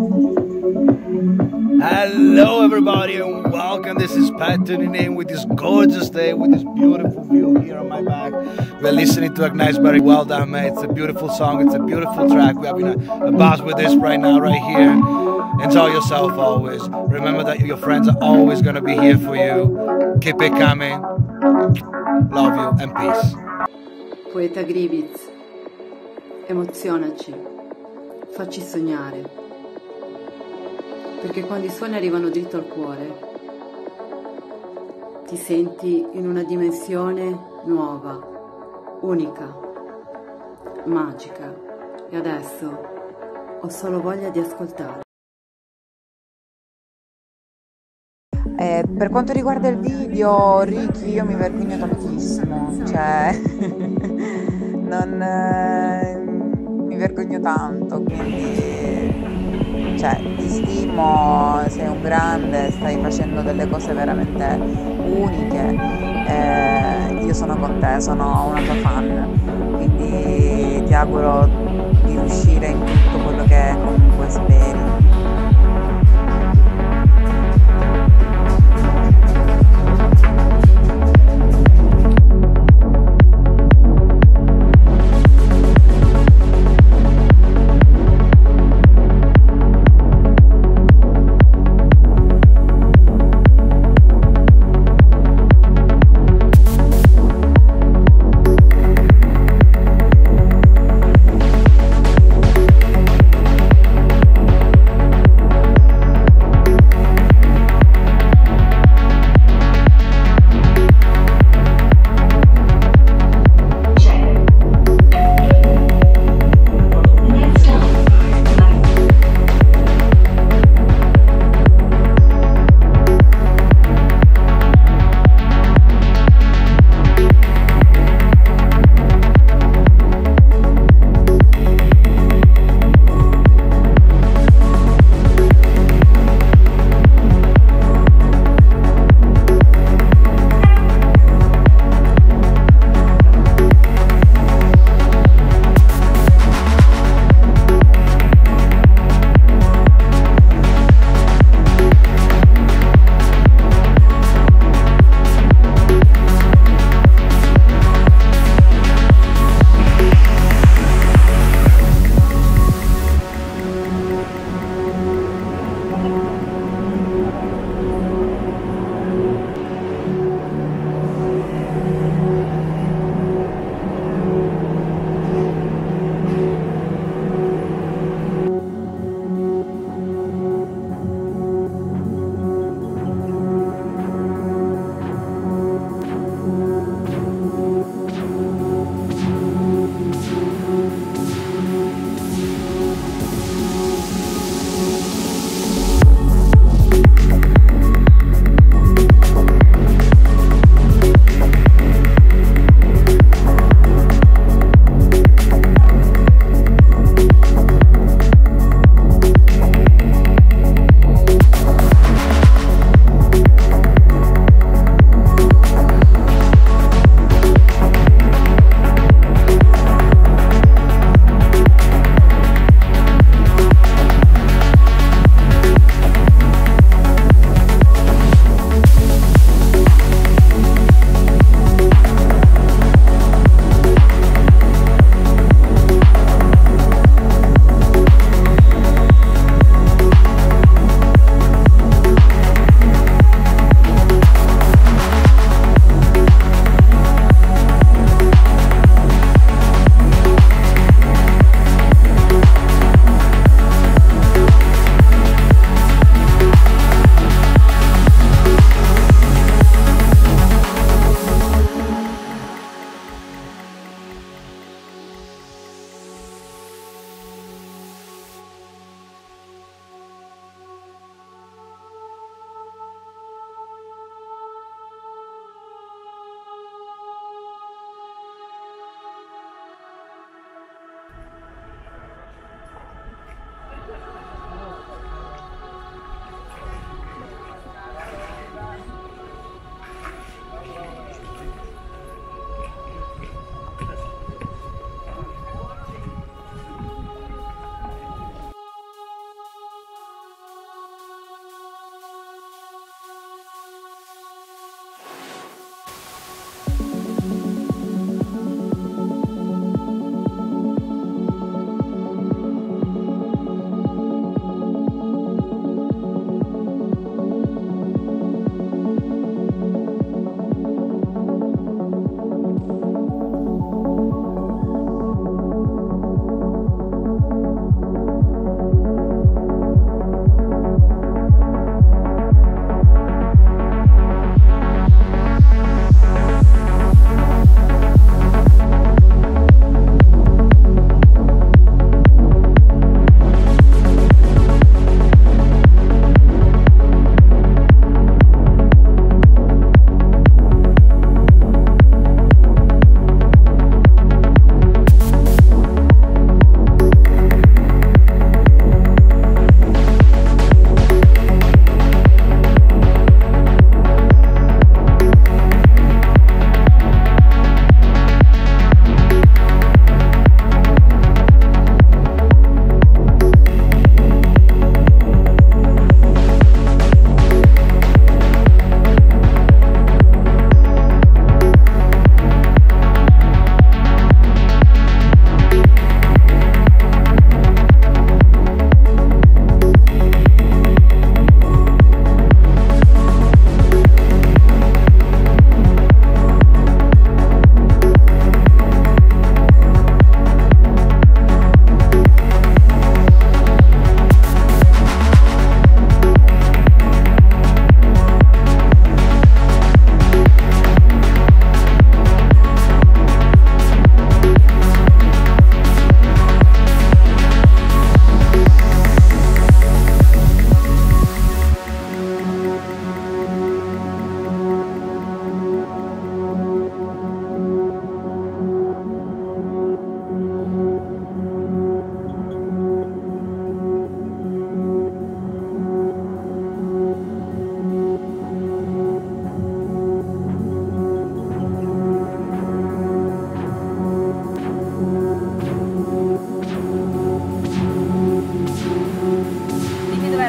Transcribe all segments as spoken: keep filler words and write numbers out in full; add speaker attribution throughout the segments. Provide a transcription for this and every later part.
Speaker 1: Hello everybody and welcome. This is Pat tuning in with this gorgeous day, with this beautiful view here on my back. We're listening to Agnes Barry. Well done, mate. It's a beautiful song, it's a beautiful track. We're having a, a blast with this right now, right here. Enjoy yourself always. Remember that your friends are always going to be here for you. Keep it coming. Love you and peace.
Speaker 2: Poeta Griviz, emozionaci, facci sognare. Perché quando i suoni arrivano dritto al cuore, ti senti in una dimensione nuova, unica, magica. E adesso ho solo voglia di ascoltare.
Speaker 3: Eh, per quanto riguarda il video, Ricky, io mi vergogno tantissimo, cioè non eh, mi vergogno tanto, quindi cioè, ti stimo, sei un grande, stai facendo delle cose veramente uniche, eh, io sono con te, sono una tua fan, quindi ti auguro di riuscire in tutto quello che comunque speri.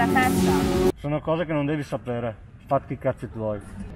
Speaker 4: la testa.
Speaker 5: Sono cose che non devi sapere. Fatti i cazzi tuoi.